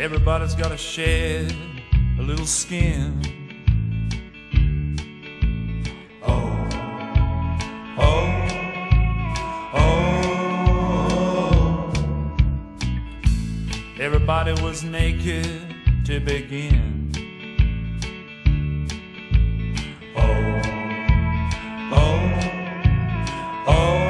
Everybody's gotta shed a little skin. Oh, oh, oh. Everybody was naked to begin. Oh, oh, oh.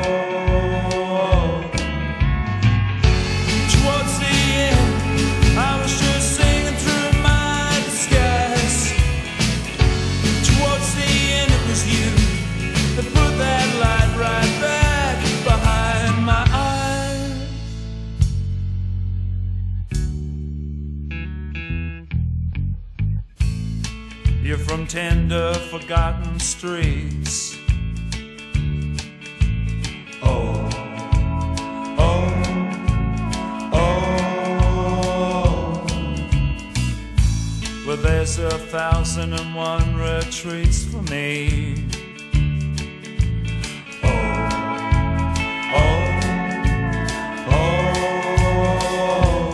Towards the end, I was just singing through my disguise. Towards the end, it was you that put that light right back behind my eyes. You're from tender, forgotten streets. Oh, oh, oh. Well, there's 1,001 retreats for me. Oh, oh, oh.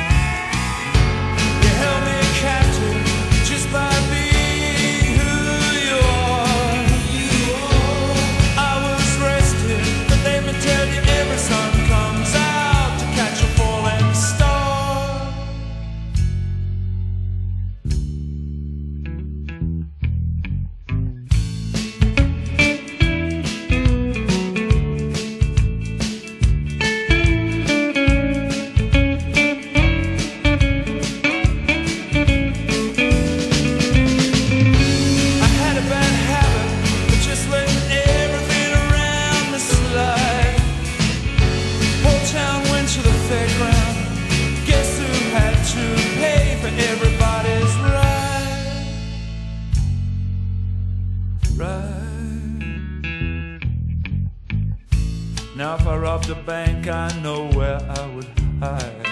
You held me captive just by being who you are. I was rested, but let me tell you, every sun comes out to catch a falling star. I had a bad habit of just letting everything around me slide. Whole town went to the fairground. Guess who had to pay for everybody's ride? Now if I robbed a bank, I know where I would hide.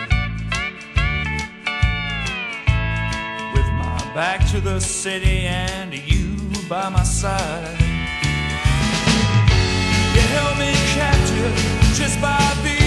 With my back to the city and you by my side. You held me captive just by being